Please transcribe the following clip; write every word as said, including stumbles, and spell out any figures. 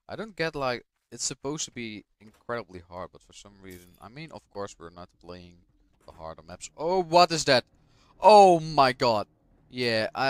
I don't get like it's supposed to be incredibly hard, but for some reason, I mean, of course, we're not playing the harder maps. Oh, what is that? Oh my god. Yeah, I